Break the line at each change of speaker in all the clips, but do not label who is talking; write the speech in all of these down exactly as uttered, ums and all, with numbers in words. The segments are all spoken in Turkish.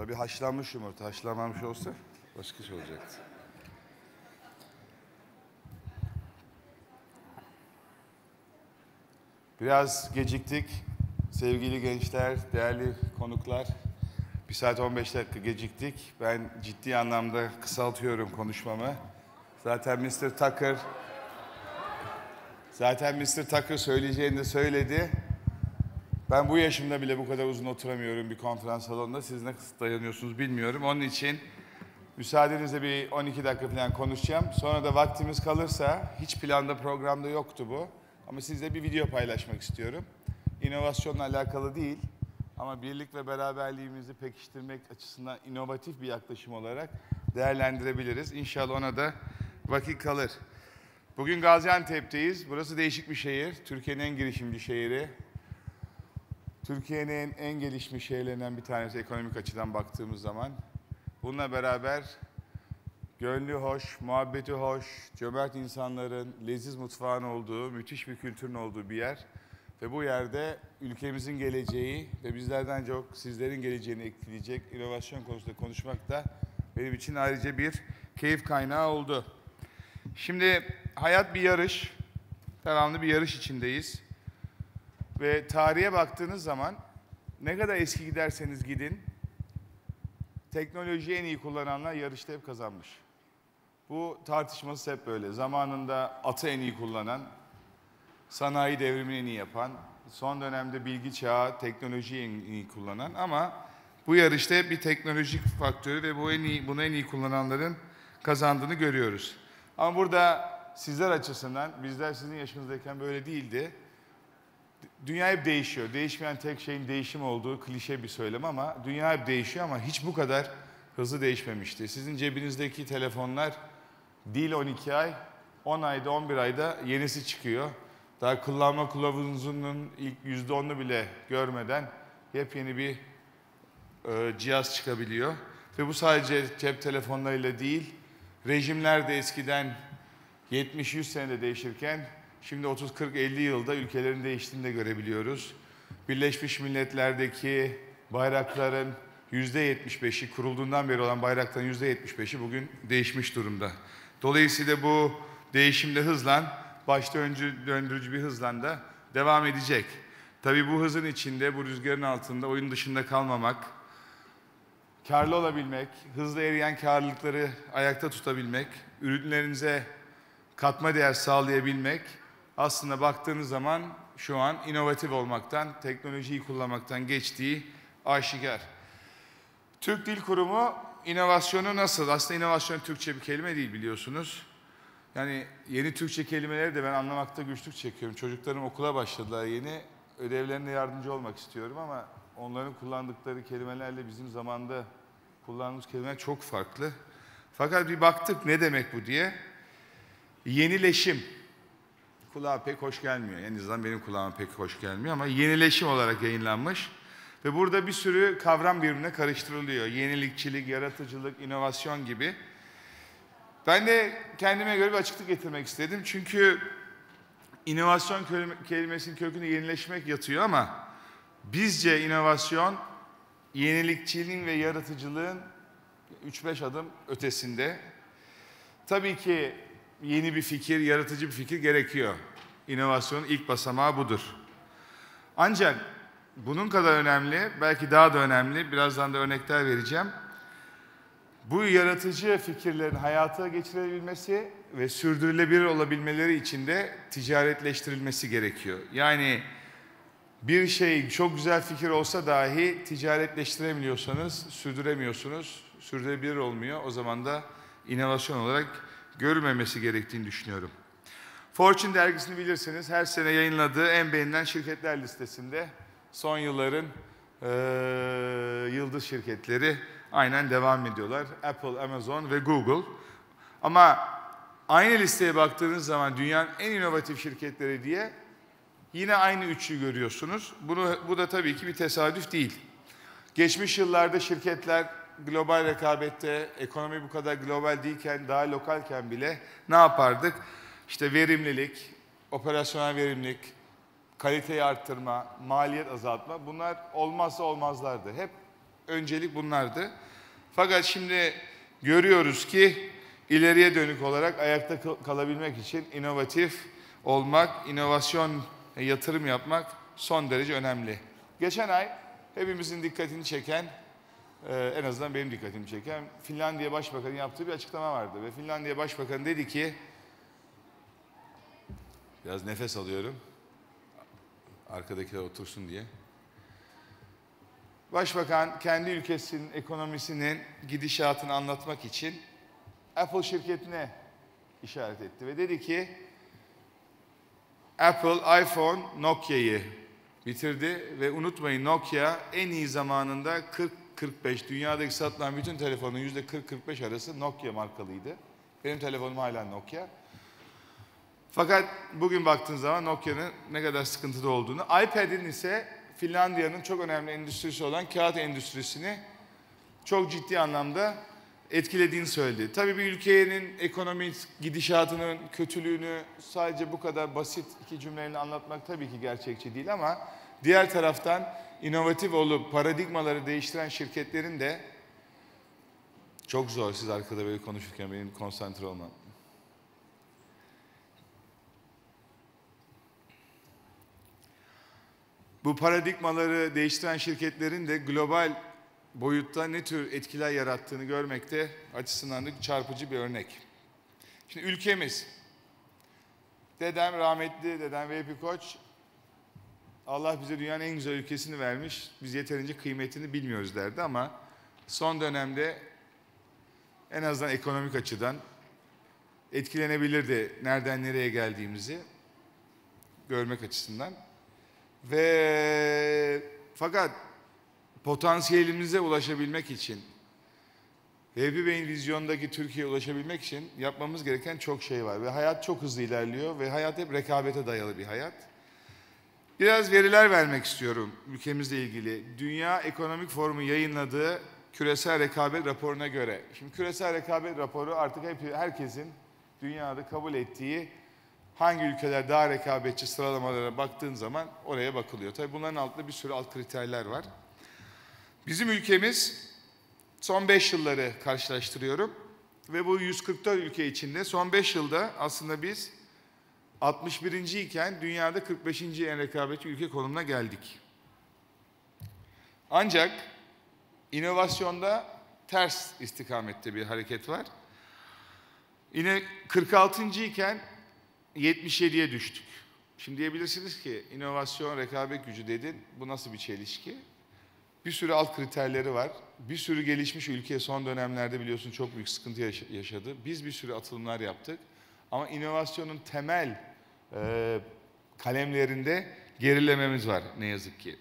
Tabii haşlanmış yumurta. Haşlanmamış olsa başka şey olacaktı. Biraz geciktik. Sevgili gençler, değerli konuklar. Bir saat on beş dakika geciktik. Ben ciddi anlamda kısaltıyorum konuşmamı. Zaten mister Tucker Zaten mister Tucker söyleyeceğini de söyledi. Ben bu yaşımda bile bu kadar uzun oturamıyorum bir konferans salonunda. Siz ne kısıt dayanıyorsunuz bilmiyorum. Onun için müsaadenizle bir on iki dakika falan konuşacağım. Sonra da vaktimiz kalırsa, hiç planda programda yoktu bu. Ama sizle bir video paylaşmak istiyorum. İnovasyonla alakalı değil ama birlik ve beraberliğimizi pekiştirmek açısından inovatif bir yaklaşım olarak değerlendirebiliriz. İnşallah ona da vakit kalır. Bugün Gaziantep'teyiz. Burası değişik bir şehir. Türkiye'nin en girişimci şehri. Türkiye'nin en gelişmiş şehirlerinden bir tanesi ekonomik açıdan baktığımız zaman. Bununla beraber gönlü hoş, muhabbeti hoş, cömert insanların, leziz mutfağın olduğu, müthiş bir kültürün olduğu bir yer. Ve bu yerde ülkemizin geleceği ve bizlerden çok sizlerin geleceğini etkileyecek inovasyon konusunda konuşmak da benim için ayrıca bir keyif kaynağı oldu. Şimdi hayat bir yarış, devamlı bir yarış içindeyiz. Ve tarihe baktığınız zaman ne kadar eski giderseniz gidin, teknolojiyi en iyi kullananlar yarışta hep kazanmış. Bu tartışması hep böyle. Zamanında atı en iyi kullanan, sanayi devrimini en iyi yapan, son dönemde bilgi çağı, teknolojiyi en iyi kullanan ama bu yarışta hep bir teknolojik faktörü ve bu en iyi, bunu en iyi kullananların kazandığını görüyoruz. Ama burada sizler açısından, bizler sizin yaşınızdayken böyle değildi. Dünya hep değişiyor. Değişmeyen tek şeyin değişim olduğu klişe bir söylem ama dünya hep değişiyor ama hiç bu kadar hızlı değişmemişti. Sizin cebinizdeki telefonlar değil on iki ay, on ayda, on bir ayda yenisi çıkıyor. Daha kullanma kılavuzunun ilk yüzde onunu bile görmeden yepyeni bir e, cihaz çıkabiliyor. Ve bu sadece cep telefonlarıyla değil, rejimler de eskiden yetmiş yüz senede değişirken şimdi otuz kırk elli yılda ülkelerin değiştiğini de görebiliyoruz. Birleşmiş Milletler'deki bayrakların yüzde yetmiş beşi, kurulduğundan beri olan bayrakların yüzde yetmiş beşi bugün değişmiş durumda. Dolayısıyla bu değişimde hızla, başta döndürücü bir hızla da devam edecek. Tabii bu hızın içinde, bu rüzgarın altında oyun dışında kalmamak, karlı olabilmek, hızlı eriyen karlılıkları ayakta tutabilmek, ürünlerinize katma değer sağlayabilmek, aslında baktığınız zaman şu an inovatif olmaktan, teknolojiyi kullanmaktan geçtiği aşikar. Türk Dil Kurumu inovasyonu nasıl? Aslında inovasyon Türkçe bir kelime değil biliyorsunuz. Yani yeni Türkçe kelimeleri de ben anlamakta güçlük çekiyorum. Çocuklarım okula başladılar yeni. Ödevlerine yardımcı olmak istiyorum ama onların kullandıkları kelimelerle bizim zamanda kullandığımız kelimeler çok farklı. Fakat bir baktık ne demek bu diye. Yenileşim. Kulağa pek hoş gelmiyor. En azından benim kulağıma pek hoş gelmiyor ama yenileşim olarak yayınlanmış. Ve burada bir sürü kavram birbirine karıştırılıyor. Yenilikçilik, yaratıcılık, inovasyon gibi. Ben de kendime göre bir açıklık getirmek istedim. Çünkü inovasyon kelimesinin kökünde yenileşmek yatıyor ama bizce inovasyon yenilikçiliğin ve yaratıcılığın üç beş adım ötesinde. Tabii ki yeni bir fikir, yaratıcı bir fikir gerekiyor. İnovasyonun ilk basamağı budur. Ancak bunun kadar önemli, belki daha da önemli, birazdan da örnekler vereceğim. Bu yaratıcı fikirlerin hayata geçirebilmesi ve sürdürülebilir olabilmeleri için de ticaretleştirilmesi gerekiyor. Yani bir şey çok güzel fikir olsa dahi ticaretleştiremiyorsanız, sürdüremiyorsunuz, sürdürülebilir olmuyor. O zaman da inovasyon olarak görülmemesi gerektiğini düşünüyorum. Fortune dergisini bilirsiniz. Her sene yayınladığı en beğenilen şirketler listesinde son yılların e, yıldız şirketleri aynen devam ediyorlar. Apple, Amazon ve Google. Ama aynı listeye baktığınız zaman dünyanın en inovatif şirketleri diye yine aynı üçlü görüyorsunuz. Bunu, bu da tabii ki bir tesadüf değil. Geçmiş yıllarda şirketler global rekabette, ekonomi bu kadar global değilken, daha lokalken bile ne yapardık? İşte verimlilik, operasyonel verimlilik, kaliteyi arttırma, maliyet azaltma bunlar olmazsa olmazlardı. Hep öncelik bunlardı. Fakat şimdi görüyoruz ki ileriye dönük olarak ayakta kalabilmek için inovatif olmak, inovasyon yatırım yapmak son derece önemli. Geçen ay hepimizin dikkatini çeken, en azından benim dikkatimi çeken Finlandiya Başbakanı yaptığı bir açıklama vardı. Ve Finlandiya Başbakanı dedi ki, biraz nefes alıyorum, arkadakiler otursun diye. Başbakan kendi ülkesinin ekonomisinin gidişatını anlatmak için Apple şirketine işaret etti ve dedi ki Apple, iPhone, Nokia'yı bitirdi ve unutmayın Nokia en iyi zamanında kırk kırk beş dünyadaki satılan bütün telefonun yüzde kırk kırk beş arası Nokia markalıydı. Benim telefonum hala Nokia. Fakat bugün baktığın zaman Nokia'nın ne kadar sıkıntıda olduğunu, iPad'in ise Finlandiya'nın çok önemli endüstrisi olan kağıt endüstrisini çok ciddi anlamda etkilediğini söyledi. Tabii bir ülkenin ekonomik gidişatının kötülüğünü sadece bu kadar basit iki cümleyle anlatmak tabii ki gerçekçi değil ama diğer taraftan inovatif olup paradigmaları değiştiren şirketlerin de çok zor siz arkada böyle konuşurken benim konsantre olmam. Bu paradigmaları değiştiren şirketlerin de global boyutta ne tür etkiler yarattığını görmekte açısından da çarpıcı bir örnek. Şimdi ülkemiz, dedem rahmetli, dedem Vehbi Koç, Allah bize dünyanın en güzel ülkesini vermiş, biz yeterince kıymetini bilmiyoruz derdi ama son dönemde en azından ekonomik açıdan etkilenebilirdi nereden nereye geldiğimizi görmek açısından. Ve fakat potansiyelimize ulaşabilmek için, Vehbi Bey'in vizyondaki Türkiye'ye ulaşabilmek için yapmamız gereken çok şey var. Ve hayat çok hızlı ilerliyor ve hayat hep rekabete dayalı bir hayat. Biraz veriler vermek istiyorum ülkemizle ilgili. Dünya Ekonomik Forumu yayınladığı küresel rekabet raporuna göre. Şimdi küresel rekabet raporu artık hep herkesin dünyada kabul ettiği hangi ülkeler daha rekabetçi sıralamalara baktığın zaman oraya bakılıyor. Tabii bunların altında bir sürü alt kriterler var. Bizim ülkemiz son beş yılları karşılaştırıyorum ve bu yüz kırk dört ülke içinde son beş yılda aslında biz altmış birinci iken dünyada kırk beşinci en rekabetçi ülke konumuna geldik. Ancak inovasyonda ters istikamette bir hareket var. Yine kırk altıncı iken yetmiş yediye düştük. Şimdi diyebilirsiniz ki inovasyon, rekabet gücü dedin. Bu nasıl bir çelişki? Bir sürü alt kriterleri var. Bir sürü gelişmiş ülke son dönemlerde biliyorsun çok büyük sıkıntı yaşadı. Biz bir sürü atılımlar yaptık. Ama inovasyonun temel e, kalemlerinde gerilememiz var ne yazık ki.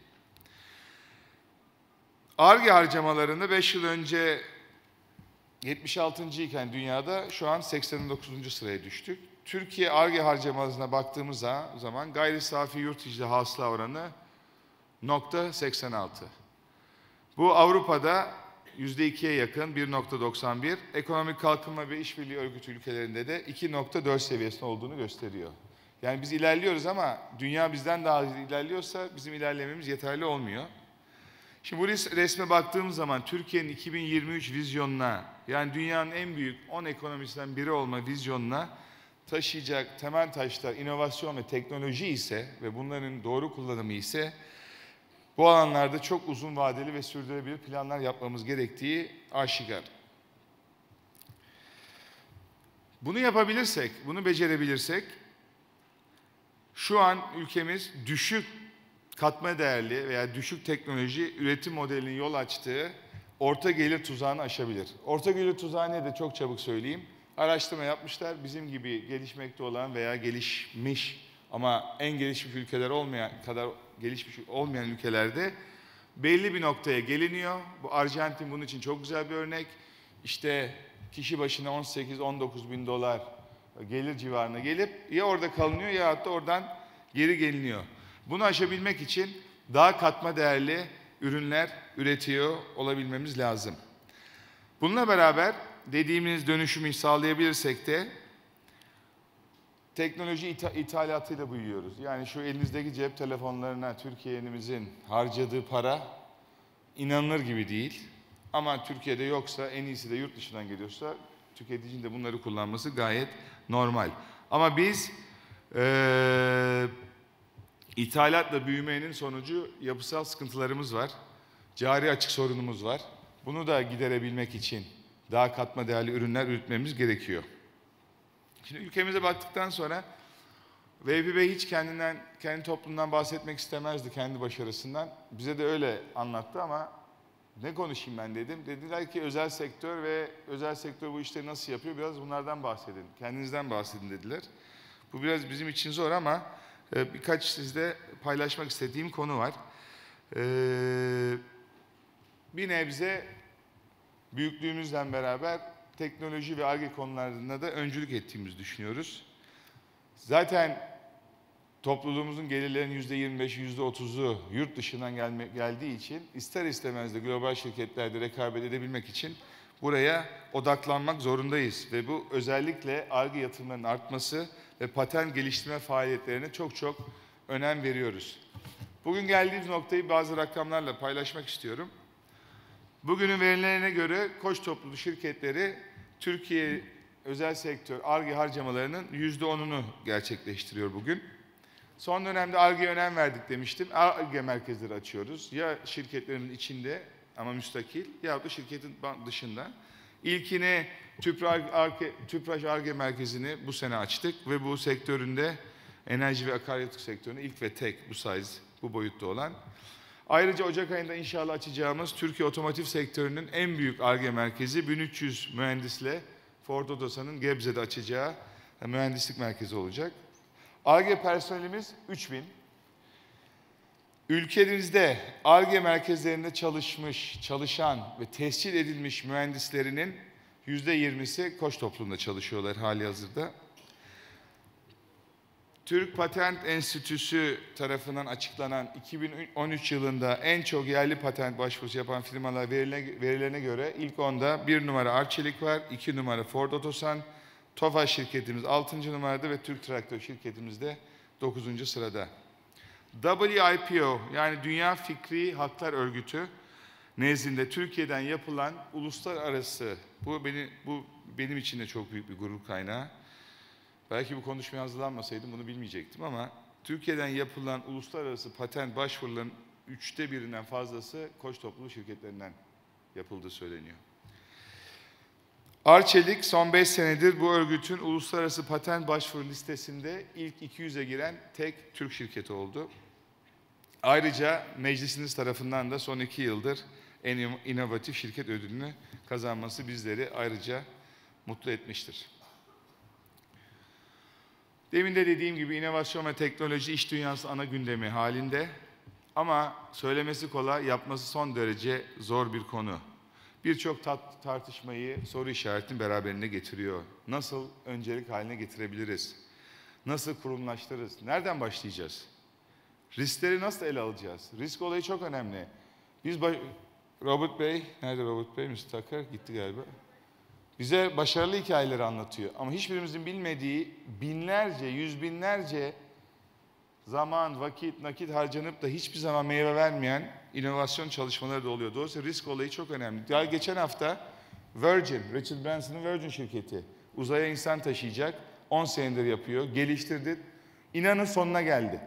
Ar-Ge harcamalarında beş yıl önce yetmiş altıncı iken dünyada şu an seksen dokuzuncu sıraya düştük. Türkiye Ar-Ge harcamalarına baktığımız zaman gayri safi yurt içi hasıla oranı nokta seksen altı. Bu Avrupa'da yüzde ikiye yakın bir nokta doksan bir, Ekonomik Kalkınma ve İşbirliği Örgütü ülkelerinde de iki nokta dört seviyesinde olduğunu gösteriyor. Yani biz ilerliyoruz ama dünya bizden daha hızlı ilerliyorsa bizim ilerlememiz yeterli olmuyor. Şimdi bu resme baktığımız zaman Türkiye'nin iki bin yirmi üç vizyonuna, yani dünyanın en büyük on ekonomisinden biri olma vizyonuna taşıyacak temel taşlar inovasyon ve teknoloji ise ve bunların doğru kullanımı ise bu alanlarda çok uzun vadeli ve sürdürülebilir planlar yapmamız gerektiği aşikar. Bunu yapabilirsek, bunu becerebilirsek şu an ülkemiz düşük katma değerli veya düşük teknoloji üretim modelinin yol açtığı orta gelir tuzağını aşabilir. Orta gelir tuzağı ne de çok çabuk söyleyeyim. Araştırma yapmışlar. Bizim gibi gelişmekte olan veya gelişmiş ama en gelişmiş ülkeler olmayan kadar gelişmiş olmayan ülkelerde belli bir noktaya geliniyor. Bu Arjantin bunun için çok güzel bir örnek. İşte kişi başına on sekiz on dokuz bin dolar gelir civarına gelip ya orada kalınıyor ya da oradan geri geliniyor. Bunu aşabilmek için daha katma değerli ürünler üretiyor olabilmemiz lazım. Bununla beraber dediğimiz dönüşümü sağlayabilirsek de teknoloji itha ithalatıyla büyüyoruz. Yani şu elinizdeki cep telefonlarına Türkiye'mizin harcadığı para inanılır gibi değil. Ama Türkiye'de yoksa, en iyisi de yurt dışından geliyorsa, tüketicinin de bunları kullanması gayet normal. Ama biz ee, ithalatla büyümenin sonucu yapısal sıkıntılarımız var. Cari açık sorunumuz var. Bunu da giderebilmek için daha katma değerli ürünler üretmemiz gerekiyor. Şimdi ülkemize baktıktan sonra Vehbi Bey hiç kendinden, kendi toplumundan bahsetmek istemezdi, kendi başarısından. Bize de öyle anlattı ama ne konuşayım ben dedim. Dediler ki özel sektör ve özel sektör bu işleri nasıl yapıyor? Biraz bunlardan bahsedin, kendinizden bahsedin dediler. Bu biraz bizim için zor ama e, birkaç sizle paylaşmak istediğim konu var. E, bir nebze büyüklüğümüzle beraber teknoloji ve Ar-Ge konularında da öncülük ettiğimizi düşünüyoruz. Zaten topluluğumuzun gelirlerinin yüzde yirmi beşi, yüzde otuzu yurt dışından gelme, geldiği için ister istemez de global şirketlerde rekabet edebilmek için buraya odaklanmak zorundayız. Ve bu özellikle Ar-Ge yatırımlarının artması ve patent geliştirme faaliyetlerine çok çok önem veriyoruz. Bugün geldiğimiz noktayı bazı rakamlarla paylaşmak istiyorum. Bugünün verilerine göre Koç topluluğu şirketleri Türkiye özel sektör Ar-Ge harcamalarının yüzde onunu gerçekleştiriyor bugün. Son dönemde Ar-Ge'ye önem verdik demiştim. Ar-Ge merkezleri açıyoruz. Ya şirketlerin içinde ama müstakil ya da şirketin dışında. İlkini Tüpraş Ar-Ge merkezini bu sene açtık ve bu sektöründe enerji ve akaryakıt sektöründe ilk ve tek bu size, bu boyutta olan. Ayrıca Ocak ayında inşallah açacağımız Türkiye otomotiv sektörünün en büyük Ar-Ge merkezi bin üç yüz mühendisle Ford Otosan'ın Gebze'de açacağı mühendislik merkezi olacak. Ar-Ge personelimiz üç bin. Ülkemizde Ar-Ge merkezlerinde çalışmış, çalışan ve tescil edilmiş mühendislerinin yüzde yirmisi Koç topluluğunda çalışıyorlar hali hazırda. Türk Patent Enstitüsü tarafından açıklanan iki bin on üç yılında en çok yerli patent başvurusu yapan firmalar verilerine, verilerine göre ilk onda bir numara Arçelik var, iki numara Ford Otosan, Tofaş şirketimiz altıncı numarada ve Türk Traktör şirketimiz de dokuzuncu sırada. W I P O yani Dünya Fikri Haklar Örgütü nezdinde Türkiye'den yapılan uluslararası, bu, beni, bu benim için de çok büyük bir gurur kaynağı. Belki bu konuşmaya hazırlanmasaydım bunu bilmeyecektim ama Türkiye'den yapılan uluslararası patent başvurularının üçte birinden fazlası Koç topluluğu şirketlerinden yapıldığı söyleniyor. Arçelik son beş senedir bu örgütün uluslararası patent başvuru listesinde ilk iki yüze giren tek Türk şirketi oldu. Ayrıca meclisiniz tarafından da son iki yıldır en inovatif şirket ödülünü kazanması bizleri ayrıca mutlu etmiştir. Demin de dediğim gibi inovasyon ve teknoloji iş dünyası ana gündemi halinde ama söylemesi kolay, yapması son derece zor bir konu. Birçok tartışmayı, soru işaretini beraberinde getiriyor. Nasıl öncelik haline getirebiliriz? Nasıl kurumlaştırırız? Nereden başlayacağız? Riskleri nasıl ele alacağız? Risk olayı çok önemli. Biz Robert Bey, nerede Robert Bey? mister Tucker gitti galiba. Bize başarılı hikayeleri anlatıyor. Ama hiçbirimizin bilmediği binlerce, yüz binlerce zaman, vakit, nakit harcanıp da hiçbir zaman meyve vermeyen inovasyon çalışmaları da oluyor. Dolayısıyla risk olayı çok önemli. Daha geçen hafta Virgin, Richard Branson'ın Virgin şirketi uzaya insan taşıyacak. on senedir yapıyor, geliştirdi. İnanın sonuna geldi.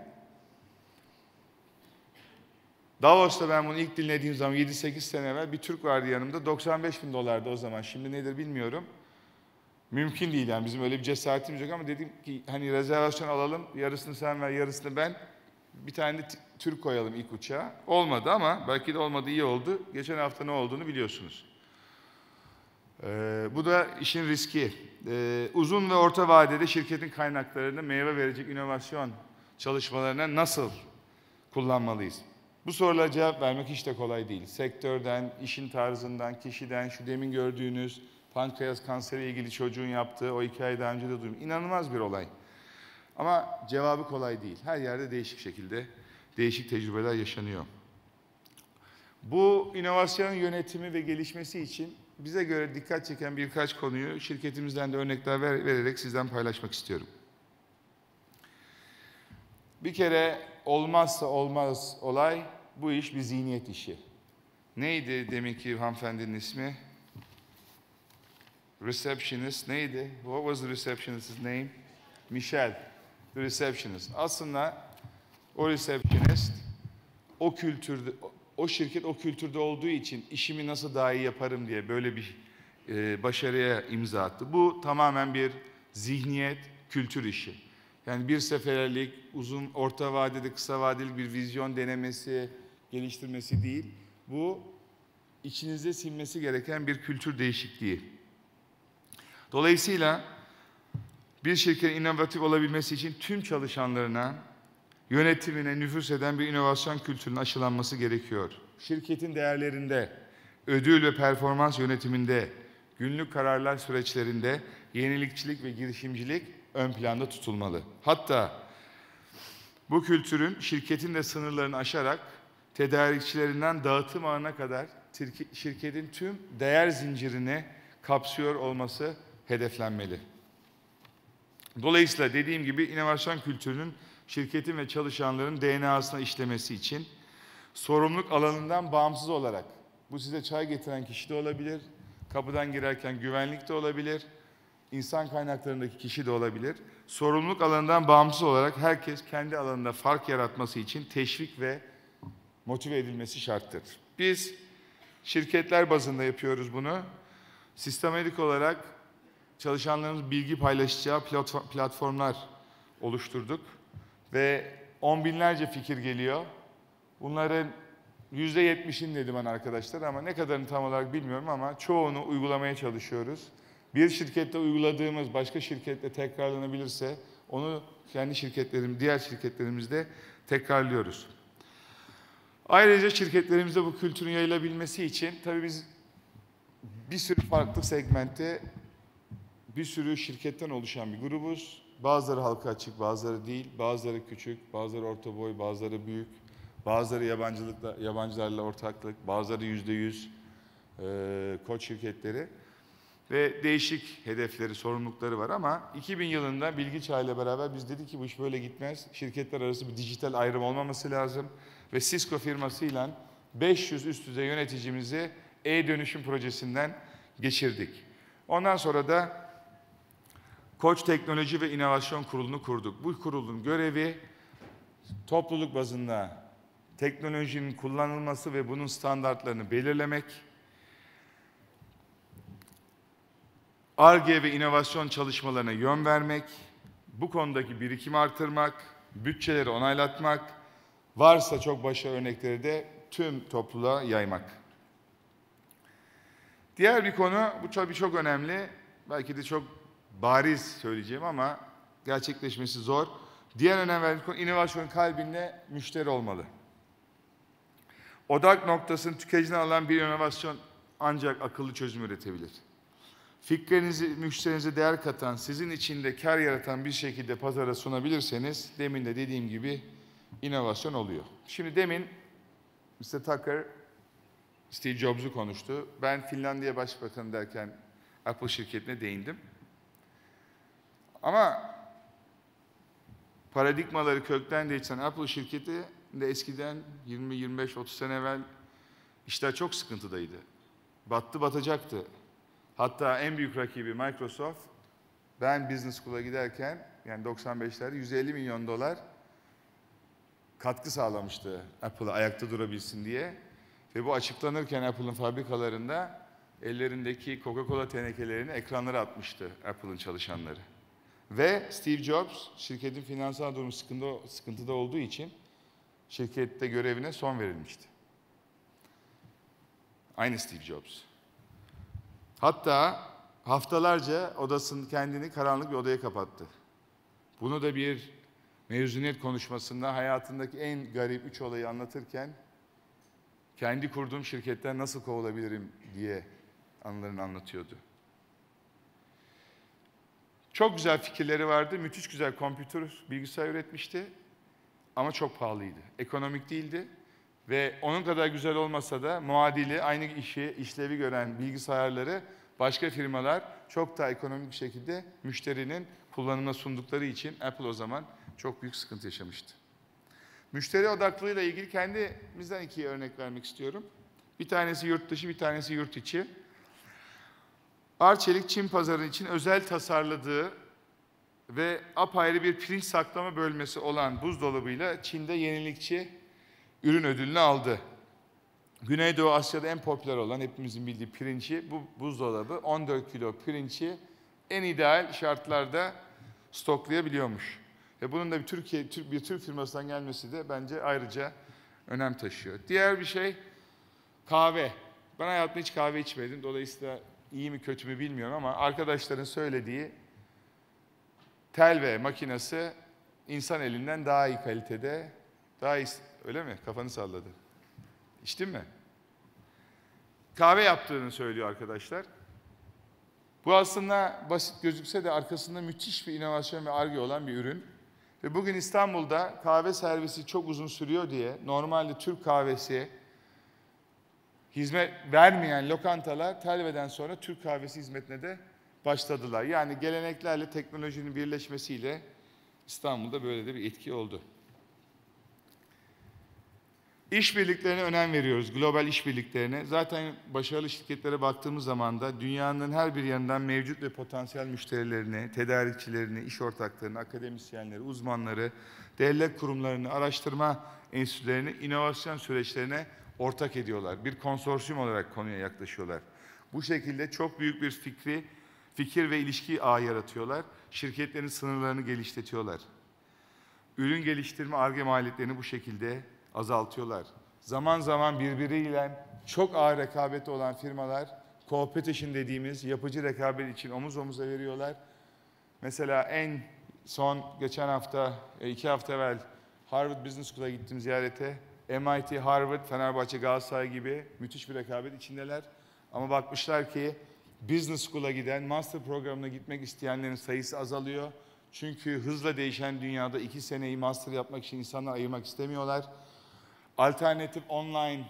Davos'ta ben bunu ilk dinlediğim zaman yedi sekiz sene evvel bir Türk vardı yanımda. doksan beş bin dolardı o zaman. Şimdi nedir bilmiyorum. Mümkün değil yani bizim öyle bir cesaretimiz yok ama dedim ki hani rezervasyon alalım. Yarısını sen ver, yarısını ben. Bir tane de Türk koyalım ilk uçağa. Olmadı ama belki de olmadı iyi oldu. Geçen hafta ne olduğunu biliyorsunuz. Ee, bu da işin riski. Ee, uzun ve orta vadede şirketin kaynaklarını meyve verecek inovasyon çalışmalarına nasıl kullanmalıyız? Bu sorulara cevap vermek hiç de kolay değil. Sektörden, işin tarzından, kişiden, şu demin gördüğünüz pankreas kanseriyle ilgili çocuğun yaptığı o hikayeyi daha önce de duydum. İnanılmaz bir olay. Ama cevabı kolay değil. Her yerde değişik şekilde değişik tecrübeler yaşanıyor. Bu inovasyonun yönetimi ve gelişmesi için bize göre dikkat çeken birkaç konuyu şirketimizden de örnekler ver, vererek sizden paylaşmak istiyorum. Bir kere olmazsa olmaz olay bu iş bir zihniyet işi. Neydi deminki hanımefendinin ismi? Receptionist neydi? What was the receptionist's name? Michelle. The receptionist. Aslında o receptionist o kültürde, o şirket o kültürde olduğu için işimi nasıl daha iyi yaparım diye böyle bir e, başarıya imza attı. Bu tamamen bir zihniyet, kültür işi. Yani bir seferlik, uzun, orta vadeli, kısa vadeli bir vizyon denemesi, geliştirmesi değil. Bu içinize sinmesi gereken bir kültür değişikliği. Dolayısıyla bir şirketin inovatif olabilmesi için tüm çalışanlarına, yönetimine nüfuz eden bir inovasyon kültürünün aşılanması gerekiyor. Şirketin değerlerinde, ödül ve performans yönetiminde, günlük kararlar süreçlerinde yenilikçilik ve girişimcilik ön planda tutulmalı. Hatta bu kültürün şirketin de sınırlarını aşarak tedarikçilerinden dağıtım ağına kadar şirketin tüm değer zincirini kapsıyor olması hedeflenmeli. Dolayısıyla dediğim gibi inovasyon kültürünün şirketin ve çalışanların D N A'sına işlemesi için sorumluluk alanından bağımsız olarak, bu size çay getiren kişi de olabilir, kapıdan girerken güvenlik de olabilir, insan kaynaklarındaki kişi de olabilir. Sorumluluk alanından bağımsız olarak herkes kendi alanında fark yaratması için teşvik ve motive edilmesi şarttır. Biz şirketler bazında yapıyoruz bunu. Sistematik olarak çalışanlarımız bilgi paylaşacağı platformlar oluşturduk. Ve on binlerce fikir geliyor. Bunların yüzde yetmişini dedim ben arkadaşlar ama ne kadarını tam olarak bilmiyorum ama çoğunu uygulamaya çalışıyoruz. Bir şirkette uyguladığımız başka şirkette tekrarlanabilirse onu kendi şirketlerim, diğer şirketlerimizde tekrarlıyoruz. Ayrıca şirketlerimizde bu kültürün yayılabilmesi için tabii biz bir sürü farklı segmentte bir sürü şirketten oluşan bir grubuz. Bazıları halka açık, bazıları değil, bazıları küçük, bazıları orta boy, bazıları büyük, bazıları yabancılıkla, yabancılarla ortaklık, bazıları yüzde yüz e, koç şirketleri ve değişik hedefleri, sorumlulukları var ama iki bin yılında Bilgi Çağı ile beraber biz dedik ki bu iş böyle gitmez. Şirketler arası bir dijital ayrım olmaması lazım ve Cisco firmasıyla beş yüz üst düzey yöneticimizi e-dönüşüm projesinden geçirdik. Ondan sonra da Koç Teknoloji ve İnovasyon Kurulu'nu kurduk. Bu kurulun görevi topluluk bazında teknolojinin kullanılması ve bunun standartlarını belirlemek, Ar-Ge ve inovasyon çalışmalarına yön vermek, bu konudaki birikimi artırmak, bütçeleri onaylatmak, varsa çok başarılı örnekleri de tüm topluluğa yaymak. Diğer bir konu, bu tabii çok önemli, belki de çok bariz söyleyeceğim ama gerçekleşmesi zor. Diğer önemli konu, inovasyonun kalbinde müşteri olmalı. Odak noktasını tüketiciden alan bir inovasyon ancak akıllı çözüm üretebilir. Fikrinizi, müşterinize değer katan, sizin içinde kar yaratan bir şekilde pazara sunabilirseniz, demin de dediğim gibi inovasyon oluyor. Şimdi demin mister Tucker, Steve Jobs'u konuştu. Ben Finlandiya Başbakanı derken Apple şirketine değindim. Ama paradigmaları kökten değiştiren Apple şirketi de eskiden yirmi yirmi beş otuz sene evvel işler çok sıkıntıdaydı. Battı batacaktı. Hatta en büyük rakibi Microsoft, ben Business School'a giderken yani doksan beşlerde yüz elli milyon dolar katkı sağlamıştı Apple'a ayakta durabilsin diye. Ve bu açıklanırken Apple'ın fabrikalarında ellerindeki Coca-Cola tenekelerini ekranlara atmıştı Apple'ın çalışanları. Ve Steve Jobs şirketin finansal durumu sıkıntı, sıkıntıda olduğu için şirkette görevine son verilmişti. Aynı Steve Jobs. Hatta haftalarca odasını kendini karanlık bir odaya kapattı. Bunu da bir mezuniyet konuşmasında hayatındaki en garip üç olayı anlatırken kendi kurduğum şirketten nasıl kovulabilirim diye anılarını anlatıyordu. Çok güzel fikirleri vardı, müthiş güzel kompütür, bilgisayar üretmişti ama çok pahalıydı. Ekonomik değildi ve onun kadar güzel olmasa da muadili aynı işi, işlevi gören bilgisayarları başka firmalar çok daha ekonomik bir şekilde müşterinin kullanımına sundukları için Apple o zaman çok büyük sıkıntı yaşamıştı. Müşteri odaklılığıyla ilgili kendimizden iki örnek vermek istiyorum. Bir tanesi yurt dışı, bir tanesi yurt içi. Arçelik, Çin pazarı için özel tasarladığı ve apayrı bir pirinç saklama bölmesi olan buzdolabıyla Çin'de yenilikçi ürün ödülünü aldı. Güneydoğu Asya'da en popüler olan, hepimizin bildiği pirinci, bu buzdolabı on dört kilo pirinci en ideal şartlarda stoklayabiliyormuş. Ve bunun da bir Türkiye bir Türk firmasından gelmesi de bence ayrıca önem taşıyor. Diğer bir şey kahve. Ben hayatımda hiç kahve içmedim. Dolayısıyla iyi mi kötü mü bilmiyorum ama arkadaşların söylediği telve makinesi insan elinden daha iyi kalitede, daha iyi, öyle mi? Kafanı salladı. İçtin mi? Kahve yaptığını söylüyor arkadaşlar. Bu aslında basit gözükse de arkasında müthiş bir inovasyon ve Ar-Ge olan bir ürün. Ve bugün İstanbul'da kahve servisi çok uzun sürüyor diye normalde Türk kahvesi hizmet vermeyen lokantalar telveden sonra Türk kahvesi hizmetine de başladılar. Yani geleneklerle teknolojinin birleşmesiyle İstanbul'da böyle de bir etki oldu. İşbirliklerine önem veriyoruz, global işbirliklerine. Zaten başarılı şirketlere baktığımız zaman da dünyanın her bir yanından mevcut ve potansiyel müşterilerini, tedarikçilerini, iş ortaklarını, akademisyenleri, uzmanları, devlet kurumlarını, araştırma enstitülerini, inovasyon süreçlerine ortak ediyorlar. Bir konsorsiyum olarak konuya yaklaşıyorlar. Bu şekilde çok büyük bir fikri, fikir ve ilişki ağı yaratıyorlar. Şirketlerin sınırlarını genişletiyorlar. Ürün geliştirme, Ar-Ge maliyetlerini bu şekilde azaltıyorlar. Zaman zaman birbiriyle çok ağır rekabeti olan firmalar, competition dediğimiz yapıcı rekabet için omuz omuza veriyorlar. Mesela en son geçen hafta, iki hafta evvel Harvard Business School'a gittim ziyarete. M I T, Harvard, Fenerbahçe, Galatasaray gibi müthiş bir rekabet içindeler. Ama bakmışlar ki Business School'a giden, master programına gitmek isteyenlerin sayısı azalıyor. Çünkü hızla değişen dünyada iki seneyi master yapmak için insanlar ayırmak istemiyorlar. Alternatif online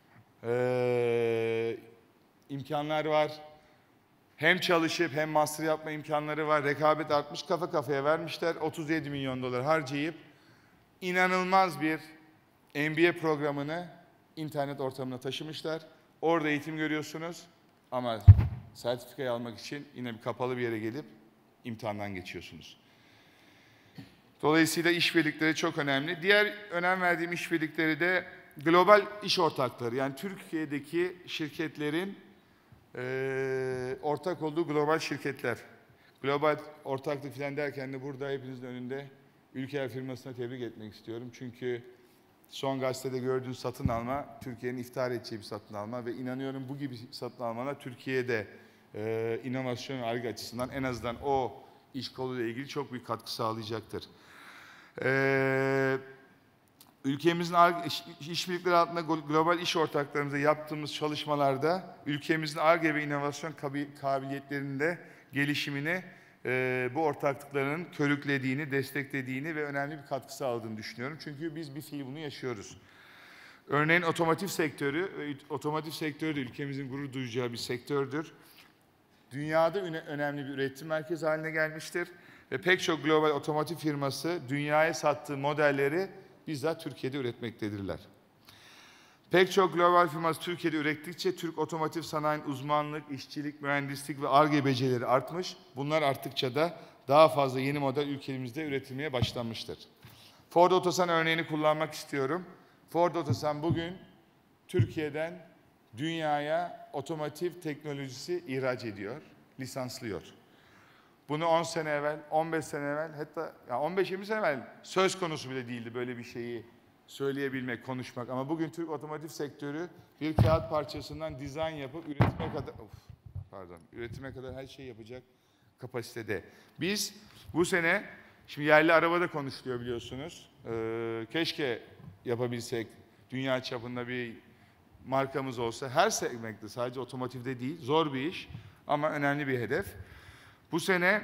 e, imkanlar var. Hem çalışıp hem master yapma imkanları var. Rekabet artmış, kafa kafaya vermişler. otuz yedi milyon dolar harcayıp inanılmaz bir M B A programını internet ortamına taşımışlar. Orada eğitim görüyorsunuz ama sertifikayı almak için yine bir kapalı bir yere gelip imtihandan geçiyorsunuz. Dolayısıyla işbirlikleri çok önemli. Diğer önem verdiğim işbirlikleri de global iş ortakları. Yani Türkiye'deki şirketlerin e, ortak olduğu global şirketler. Global ortaklık falan derken de burada hepinizin önünde Ülker firmasına tebrik etmek istiyorum. Çünkü son gazetede gördüğünüz satın alma, Türkiye'nin iftihar edeceği bir satın alma ve inanıyorum bu gibi satın almalar Türkiye'de e, inovasyon ve Ar-Ge açısından en azından o iş koluyla ilgili çok büyük katkı sağlayacaktır. Ee, ülkemizin işbirlikleri altında global iş ortaklarımızla yaptığımız çalışmalarda ülkemizin Ar-Ge ve inovasyon kabiliyetlerinde gelişimini e, bu ortaklıkların körüklediğini, desteklediğini ve önemli bir katkı sağladığını düşünüyorum. Çünkü biz bir fiil bunu yaşıyoruz. Örneğin otomotiv sektörü, otomotiv sektörü de ülkemizin gurur duyacağı bir sektördür. Dünyada önemli bir üretim merkezi haline gelmiştir. Ve pek çok global otomotiv firması dünyaya sattığı modelleri bizzat Türkiye'de üretmektedirler. Pek çok global firması Türkiye'de ürettikçe Türk otomotiv sanayinin uzmanlık, işçilik, mühendislik ve Ar-Ge becerileri artmış. Bunlar arttıkça da daha fazla yeni model ülkemizde üretilmeye başlanmıştır. Ford Otosan örneğini kullanmak istiyorum. Ford Otosan bugün Türkiye'den dünyaya otomotiv teknolojisi ihraç ediyor, lisanslıyor. Bunu on sene evvel, on beş sene evvel, hatta on beş yirmi sene evvel söz konusu bile değildi böyle bir şeyi söyleyebilmek, konuşmak. Ama bugün Türk otomotiv sektörü bir kağıt parçasından dizayn yapıp üretime kadar, of, pardon, üretime kadar her şeyi yapacak kapasitede. Biz bu sene, şimdi yerli arabada konuşuluyor biliyorsunuz. Ee, keşke yapabilsek, dünya çapında bir markamız olsa her segmentte, sadece otomotivde değil, zor bir iş ama önemli bir hedef. Bu sene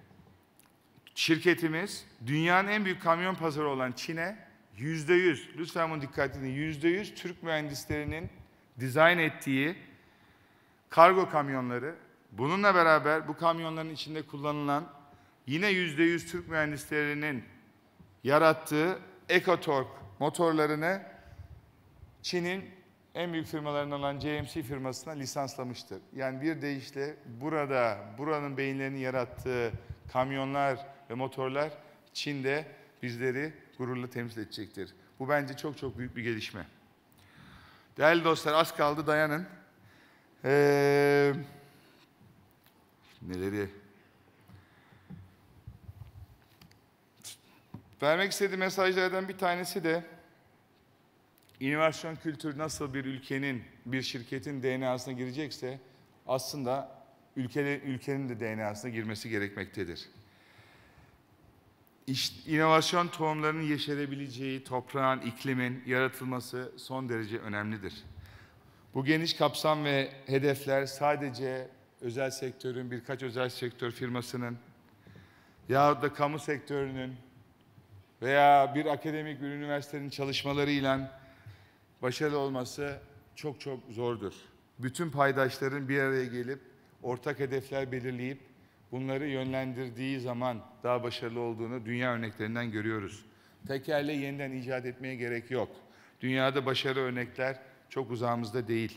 şirketimiz dünyanın en büyük kamyon pazarı olan Çin'e yüzde yüz, lütfen bunu dikkat edin, yüzde yüz Türk mühendislerinin dizayn ettiği kargo kamyonları, bununla beraber bu kamyonların içinde kullanılan yine yüzde yüz Türk mühendislerinin yarattığı EcoTorque motorlarını Çin'in en büyük firmalarından olan J M C firmasına lisanslamıştır. Yani bir deyişle burada, buranın beyinlerini yarattığı kamyonlar ve motorlar Çin'de bizleri gururla temsil edecektir. Bu bence çok çok büyük bir gelişme. Değerli dostlar, az kaldı, dayanın. Ee, neleri? Vermek istediğim mesajlardan bir tanesi de inovasyon kültürü nasıl bir ülkenin, bir şirketin D N A'sına girecekse aslında ülke, ülkenin de D N A'sına girmesi gerekmektedir. İşte, inovasyon tohumlarının yeşerebileceği toprağın, iklimin yaratılması son derece önemlidir. Bu geniş kapsam ve hedefler sadece özel sektörün, birkaç özel sektör firmasının yahut da kamu sektörünün veya bir akademik bir üniversitenin çalışmalarıyla başarılı olması çok çok zordur. Bütün paydaşların bir araya gelip ortak hedefler belirleyip bunları yönlendirdiği zaman daha başarılı olduğunu dünya örneklerinden görüyoruz. Tekerleği yeniden icat etmeye gerek yok. Dünyada başarı örnekler çok uzağımızda değil.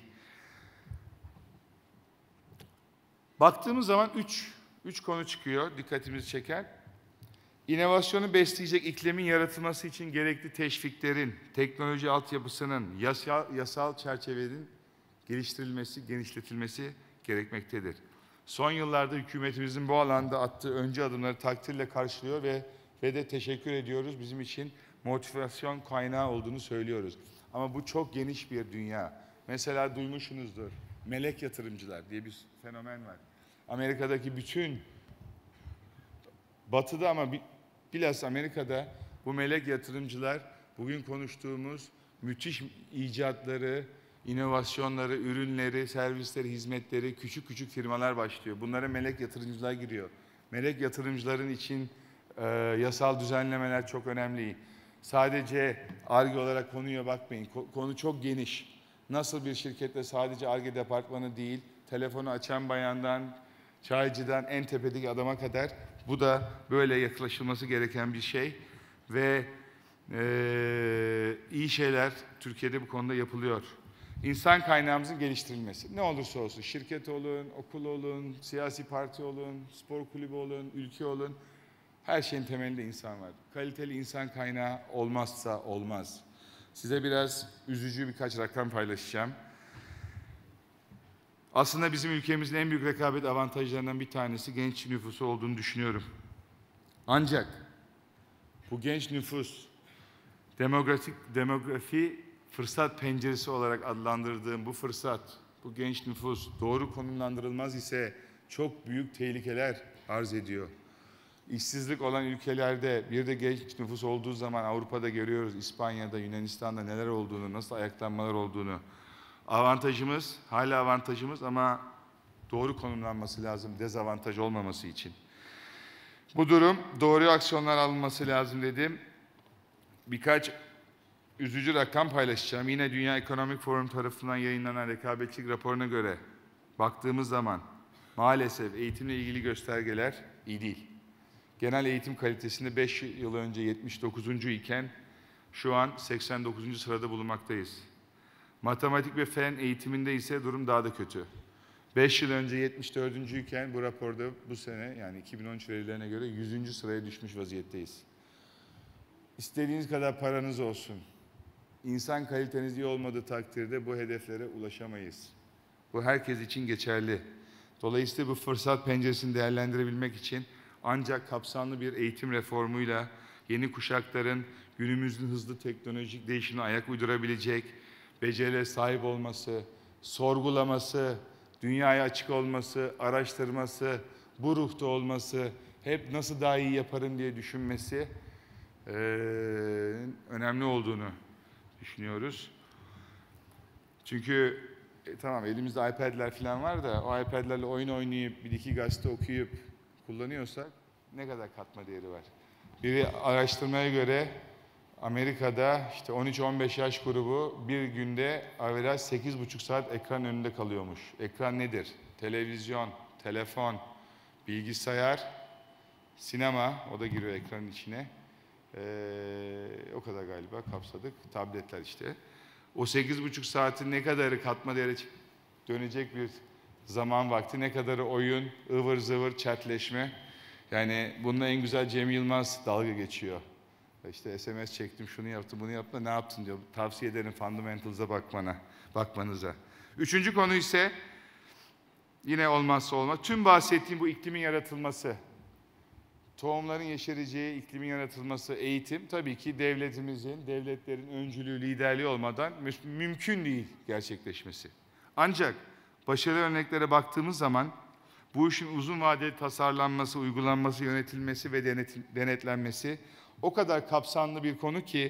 Baktığımız zaman üç, üç konu çıkıyor, dikkatimizi çeken. İnovasyonu besleyecek iklimin yaratılması için gerekli teşviklerin, teknoloji altyapısının, yasal, yasal çerçevenin geliştirilmesi, genişletilmesi gerekmektedir. Son yıllarda hükümetimizin bu alanda attığı öncü adımları takdirle karşılıyor ve, ve de teşekkür ediyoruz. Bizim için motivasyon kaynağı olduğunu söylüyoruz. Ama bu çok geniş bir dünya. Mesela duymuşsunuzdur, melek yatırımcılar diye bir fenomen var. Amerika'daki bütün, Batı'da ama bilhassa Amerika'da bu melek yatırımcılar bugün konuştuğumuz müthiş icatları, inovasyonları, ürünleri, servisleri, hizmetleri, küçük küçük firmalar başlıyor. Bunlara melek yatırımcılar giriyor. Melek yatırımcıların için e, yasal düzenlemeler çok önemli. Sadece Ar-Ge olarak konuya bakmayın. Konu çok geniş. Nasıl bir şirkette sadece Ar-Ge departmanı değil, telefonu açan bayandan, çaycıdan en tepedeki adama kadar bu da böyle yaklaşılması gereken bir şey. Ve e, iyi şeyler Türkiye'de bu konuda yapılıyor. İnsan kaynağımızın geliştirilmesi. Ne olursa olsun, şirket olun, okul olun, siyasi parti olun, spor kulübü olun, ülke olun. Her şeyin temelinde insan var. Kaliteli insan kaynağı olmazsa olmaz. Size biraz üzücü birkaç rakam paylaşacağım. Aslında bizim ülkemizin en büyük rekabet avantajlarından bir tanesi genç nüfusu olduğunu düşünüyorum. Ancak bu genç nüfus, demografik, demografi fırsat penceresi olarak adlandırdığım bu fırsat, bu genç nüfus doğru konumlandırılmaz ise çok büyük tehlikeler arz ediyor. İşsizlik olan ülkelerde bir de genç nüfus olduğu zaman Avrupa'da görüyoruz, İspanya'da, Yunanistan'da neler olduğunu, nasıl ayaklanmalar olduğunu. Avantajımız, hala avantajımız ama doğru konumlanması lazım, dezavantaj olmaması için. Bu durum doğru aksiyonlar alınması lazım dedim. Birkaç üzücü rakam paylaşacağım. Yine Dünya Ekonomik Forum tarafından yayınlanan rekabetçilik raporuna göre baktığımız zaman maalesef eğitimle ilgili göstergeler iyi değil. Genel eğitim kalitesinde beş yıl önce yetmiş dokuzuncu iken şu an seksen dokuzuncu sırada bulunmaktayız. Matematik ve fen eğitiminde ise durum daha da kötü. beş yıl önce yetmiş dördüncü iken bu raporda bu sene yani iki bin on üç verilerine göre yüzüncü sıraya düşmüş vaziyetteyiz. İstediğiniz kadar paranız olsun. İnsan kaliteniz iyi olmadığı takdirde bu hedeflere ulaşamayız. Bu herkes için geçerli. Dolayısıyla bu fırsat penceresini değerlendirebilmek için ancak kapsamlı bir eğitim reformuyla yeni kuşakların günümüzün hızlı teknolojik değişimine ayak uydurabilecek, beceriye sahip olması, sorgulaması, dünyaya açık olması, araştırması, bu ruhta olması, hep nasıl daha iyi yaparım diye düşünmesi e, önemli olduğunu düşünüyoruz. Çünkü e, tamam elimizde iPad'ler falan var da o iPad'lerle oyun oynayıp bir iki gazete okuyup kullanıyorsak ne kadar katma değeri var? Bir araştırmaya göre Amerika'da işte on üç on beş yaş grubu bir günde averaj sekiz buçuk saat ekran önünde kalıyormuş. Ekran nedir? Televizyon, telefon, bilgisayar, sinema, o da giriyor ekranın içine. Ee, o kadar galiba kapsadık. Tabletler işte. O sekiz buçuk saatin ne kadarı katma değere dönecek bir zaman vakti, ne kadarı oyun, ıvır zıvır, chatleşme. Yani bununla en güzel Cem Yılmaz dalga geçiyor. İşte S M S çektim, şunu yaptım, bunu yaptım, ne yaptın diyor. Tavsiye ederim Fundamentals'a bakmana, bakmanıza. Üçüncü konu ise yine olmazsa olmaz. Tüm bahsettiğim bu iklimin yaratılması, tohumların yeşereceği iklimin yaratılması, eğitim tabii ki devletimizin, devletlerin öncülüğü, liderliği olmadan mümkün değil gerçekleşmesi. Ancak başarılı örneklere baktığımız zaman bu işin uzun vadeli tasarlanması, uygulanması, yönetilmesi ve denetlenmesi o kadar kapsamlı bir konu ki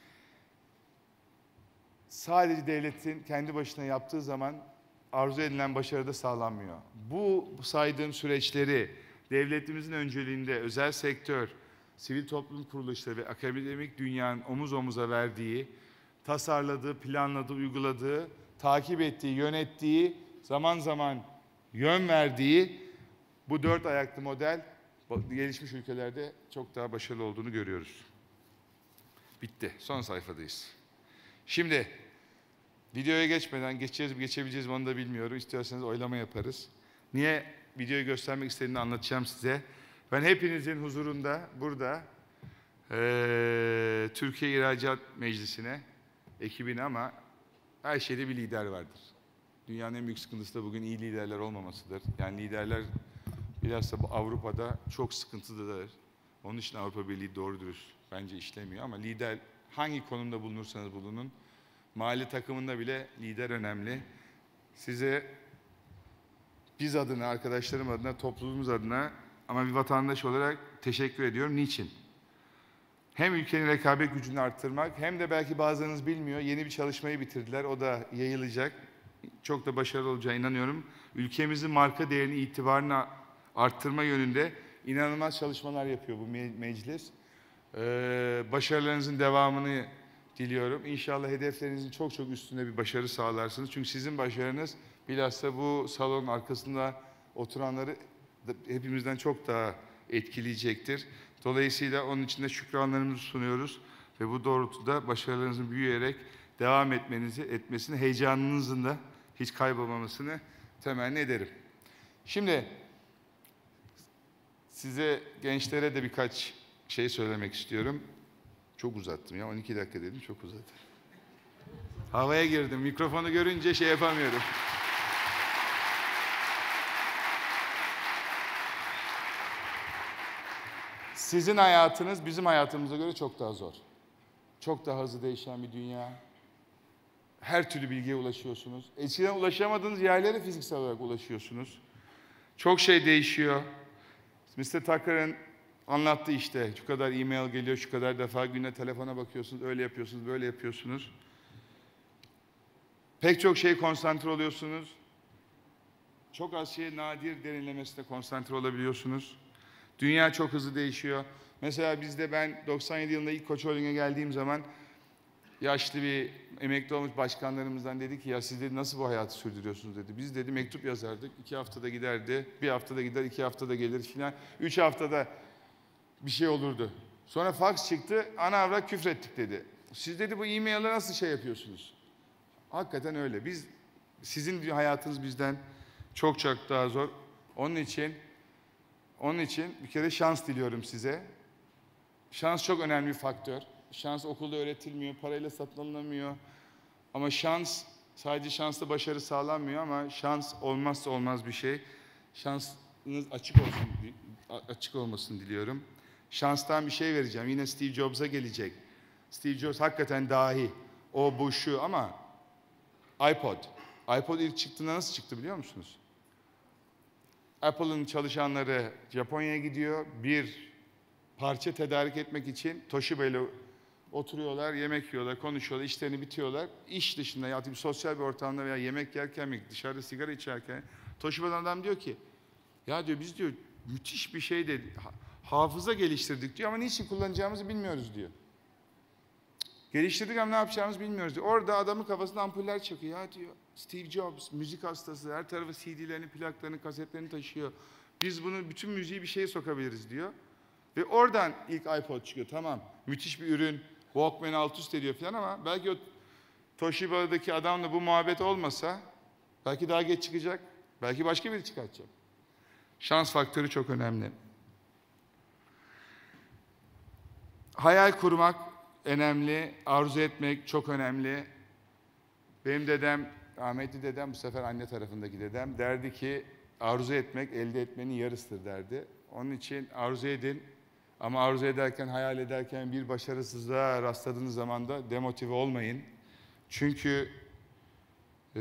sadece devletin kendi başına yaptığı zaman arzu edilen başarı da sağlanmıyor. Bu saydığım süreçleri devletimizin öncülüğünde özel sektör, sivil toplum kuruluşları ve akademik dünyanın omuz omuza verdiği, tasarladığı, planladığı, uyguladığı, takip ettiği, yönettiği, zaman zaman yön verdiği bu dört ayaklı model gelişmiş ülkelerde çok daha başarılı olduğunu görüyoruz. Bitti. Son sayfadayız. Şimdi videoya geçmeden geçeceğiz mi geçebileceğiz mi onu da bilmiyorum. İstiyorsanız oylama yaparız. Niye videoyu göstermek istediğini anlatacağım size. Ben hepinizin huzurunda burada e, Türkiye İhracat Meclisi'ne, ekibine ama her şeyde bir lider vardır. Dünyanın en büyük sıkıntısı da bugün iyi liderler olmamasıdır. Yani liderler bilhassa bu Avrupa'da çok sıkıntıdadır. Onun için Avrupa Birliği doğru dürüst bence işlemiyor ama lider hangi konumda bulunursanız bulunun, mahalle takımında bile lider önemli. Size biz adına, arkadaşlarım adına, toplumumuz adına ama bir vatandaş olarak teşekkür ediyorum. Niçin? Hem ülkenin rekabet gücünü arttırmak hem de belki bazılarınız bilmiyor yeni bir çalışmayı bitirdiler. O da yayılacak. Çok da başarılı olacağına inanıyorum. Ülkemizin marka değerini, itibarını arttırma yönünde inanılmaz çalışmalar yapıyor bu me meclis. Ee, başarılarınızın devamını diliyorum. İnşallah hedeflerinizin çok çok üstünde bir başarı sağlarsınız. Çünkü sizin başarınız bilhassa bu salonun arkasında oturanları hepimizden çok daha etkileyecektir. Dolayısıyla onun için de şükranlarımızı sunuyoruz ve bu doğrultuda başarılarınızın büyüyerek devam etmenizi, etmesini, heyecanınızın da hiç kaybolmamasını temenni ederim. Şimdi size, gençlere de birkaç şey söylemek istiyorum. Çok uzattım ya, on iki dakika dedim, çok uzattım. Havaya girdim, mikrofonu görünce şey yapamıyorum. Sizin hayatınız bizim hayatımıza göre çok daha zor. Çok daha hızlı değişen bir dünya. Her türlü bilgiye ulaşıyorsunuz. Eskiden ulaşamadığınız yerlere fiziksel olarak ulaşıyorsunuz. Çok şey değişiyor. mister Tucker'ın anlattı işte, şu kadar e-mail geliyor, şu kadar defa günde telefona bakıyorsunuz, öyle yapıyorsunuz, böyle yapıyorsunuz. Pek çok şeye konsantre oluyorsunuz. Çok az şeye nadir derinlemesine konsantre olabiliyorsunuz. Dünya çok hızlı değişiyor. Mesela bizde ben doksan yedi yılında ilk Koç Holding'e geldiğim zaman yaşlı bir emekli olmuş başkanlarımızdan dedi ki ya siz dedi nasıl bu hayatı sürdürüyorsunuz dedi. Biz dedi mektup yazardık, iki haftada giderdi, bir haftada gider, iki haftada gelir filan. Üç haftada bir şey olurdu. Sonra fax çıktı, ana avrat küfrettik dedi. Siz dedi bu e-mail'e nasıl şey yapıyorsunuz? Hakikaten öyle. Biz, sizin hayatınız bizden çok çok daha zor. Onun için, onun için bir kere şans diliyorum size. Şans çok önemli bir faktör. Şans okulda öğretilmiyor, parayla satın alınamıyor. Ama şans, sadece şansla başarı sağlanmıyor ama şans olmazsa olmaz bir şey. Şansınız açık olsun, açık olmasını diliyorum. Şanstan bir şey vereceğim. Yine Steve Jobs'a gelecek. Steve Jobs hakikaten dahi. O, bu, şu ama iPod. iPod ilk çıktığında nasıl çıktı biliyor musunuz? Apple'ın çalışanları Japonya'ya gidiyor. Bir parça tedarik etmek için Toshiba ile oturuyorlar, yemek yiyorlar, konuşuyorlar, işlerini bitiyorlar. İş dışında ya bir sosyal bir ortamda veya yemek yerken mi, dışarıda sigara içerken Toshiba'dan adam diyor ki ya diyor biz diyor müthiş bir şey de hafıza geliştirdik diyor ama niçin kullanacağımızı bilmiyoruz diyor. Geliştirdik ama ne yapacağımızı bilmiyoruz diyor. Orada adamın kafasında ampuller çakıyor. Ya diyor Steve Jobs müzik hastası, her tarafı C D'lerini, plaklarını, kasetlerini taşıyor. Biz bunu bütün müziği bir şeye sokabiliriz diyor. Ve oradan ilk iPod çıkıyor. Tamam müthiş bir ürün, Walkman alt üst ediyor falan ama belki o Toshiba'daki adamla bu muhabbet olmasa belki daha geç çıkacak, belki başka biri çıkartacak. Şans faktörü çok önemli. Hayal kurmak önemli, arzu etmek çok önemli. Benim dedem, rahmetli dedem, bu sefer anne tarafındaki dedem derdi ki arzu etmek elde etmenin yarısıdır derdi. Onun için arzu edin ama arzu ederken, hayal ederken bir başarısızlığa rastladığınız zaman da demotive olmayın. Çünkü ee,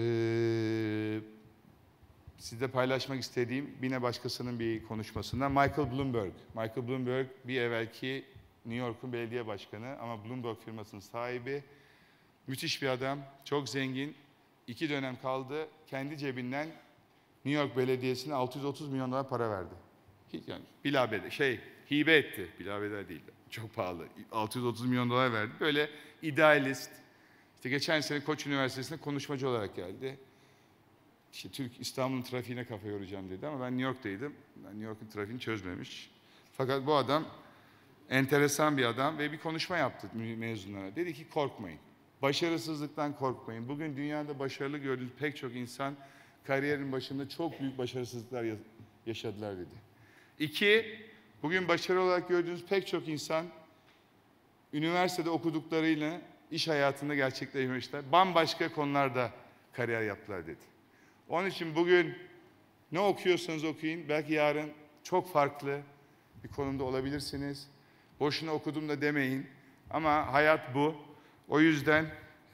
sizle paylaşmak istediğim yine başkasının bir konuşmasından Michael Bloomberg. Michael Bloomberg bir evvelki New York'un belediye başkanı ama Bloomberg firmasının sahibi. Müthiş bir adam, çok zengin. İki dönem kaldı. Kendi cebinden New York Belediyesi'ne altı yüz otuz milyon dolar para verdi. Hiç yani bilabede şey hibe etti. Bilabede değil. Çok pahalı. altı yüz otuz milyon dolar verdi. Böyle idealist. İşte geçen sene Koç Üniversitesi'ne konuşmacı olarak geldi. İşte Türk İstanbul'un trafiğine kafa yoracağım dedi ama ben New York'taydım. Ben New York'un trafiğini çözmemiş. Fakat bu adam enteresan bir adam ve bir konuşma yaptı mezunlara. Dedi ki korkmayın. Başarısızlıktan korkmayın. Bugün dünyada başarılı gördüğünüz pek çok insan kariyerin başında çok büyük başarısızlıklar yaşadılar dedi. İki, bugün başarılı olarak gördüğünüz pek çok insan üniversitede okuduklarıyla iş hayatında gerçekleşmişler. Bambaşka konularda kariyer yaptılar dedi. Onun için bugün ne okuyorsanız okuyun. Belki yarın çok farklı bir konumda olabilirsiniz. Boşuna okudum da demeyin. Ama hayat bu. O yüzden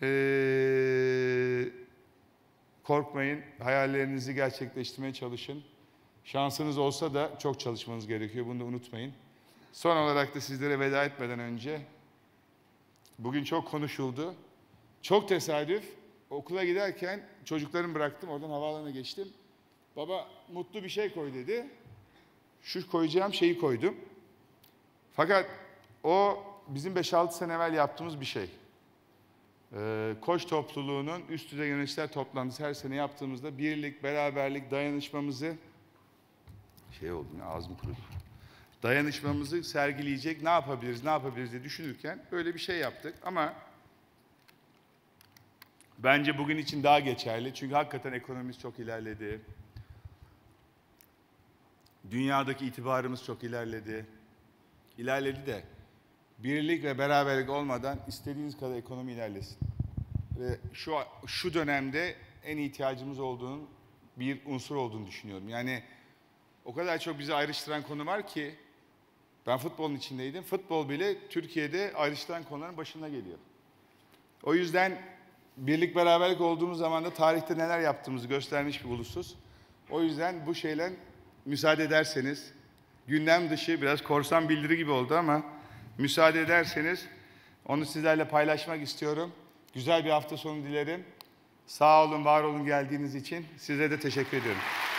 ee, korkmayın. Hayallerinizi gerçekleştirmeye çalışın. Şansınız olsa da çok çalışmanız gerekiyor. Bunu da unutmayın. Son olarak da sizlere veda etmeden önce bugün çok konuşuldu. Çok tesadüf. Okula giderken çocuklarımı bıraktım. Oradan havaalanına geçtim. Baba mutlu bir şey koy dedi. Şu koyacağım şeyi koydum. Fakat o bizim beş altı sene evvel yaptığımız bir şey. Ee, Koç topluluğunun üst düzey yöneticiler toplantısı her sene yaptığımızda birlik, beraberlik, dayanışmamızı şey oldu ya ağzım kurudu. Dayanışmamızı sergileyecek ne yapabiliriz, ne yapabiliriz diye düşünürken böyle bir şey yaptık ama bence bugün için daha geçerli. Çünkü hakikaten ekonomimiz çok ilerledi. Dünyadaki itibarımız çok ilerledi. İlerledi de birlik ve beraberlik olmadan istediğiniz kadar ekonomi ilerlesin. Ve şu şu dönemde en ihtiyacımız olduğunun bir unsur olduğunu düşünüyorum. Yani o kadar çok bizi ayrıştıran konu var ki ben futbolun içindeydim. Futbol bile Türkiye'de ayrıştıran konuların başına geliyor. O yüzden birlik beraberlik olduğumuz zaman da tarihte neler yaptığımızı göstermiş bir ulusuz. O yüzden bu şeyler müsaade ederseniz gündem dışı biraz korsan bildiri gibi oldu ama müsaade ederseniz onu sizlerle paylaşmak istiyorum. Güzel bir hafta sonu dilerim. Sağ olun, var olun geldiğiniz için. Size de teşekkür ediyorum.